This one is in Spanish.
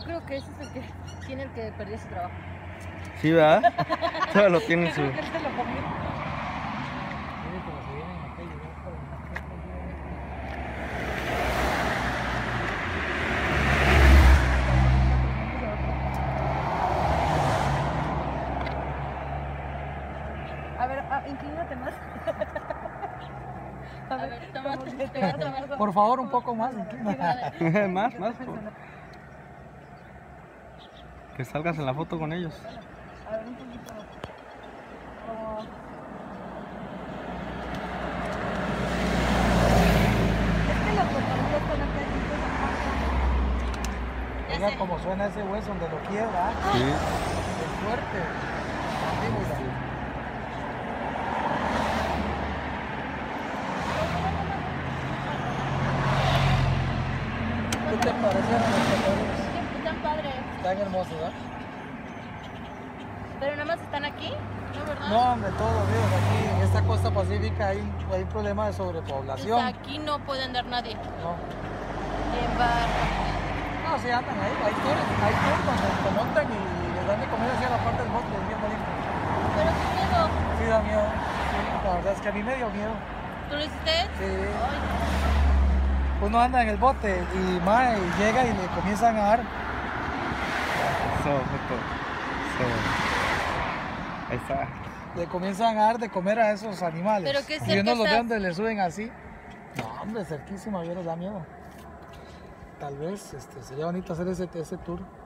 creo que ese es el que tiene el que perdió su trabajo. Sí, ¿verdad? Todavía lo tiene en su... Creo que él se lo comió. A ver, inclínate más. A ver, toma. Por favor, un poco más. Más. Que salgas en la foto con ellos. A ver, un poquito. Como... Es que los botones están acá. Oiga cómo suena ese hueso donde lo quiebra. Sí. Es fuerte. Mandíbula. ¿Qué te parecieron los colores? Están padres. Están hermosos, ¿verdad? Pero nada más están aquí, ¿no, verdad? No, hombre, todos vivos aquí en esta costa pacífica hay un problema de sobrepoblación. O sea, aquí no puede andar nadie. No, Ni en bar. no, sí andan ahí, hay tours donde se montan y les dan de comer hacia la parte del bote, es bien bonito. Pero qué miedo. Sí da miedo, sí, la verdad es que a mí me dio miedo. ¿Tú lo hiciste? Sí. Ay, Uno anda en el bote y mae, llega y le comienzan a dar. Ahí está. Le comienzan a dar de comer a esos animales. ¿Pero qué y cerca uno los ve estás? donde le suben así. No, hombre, cerquísima, yo les da miedo. Tal vez sería bonito hacer ese tour.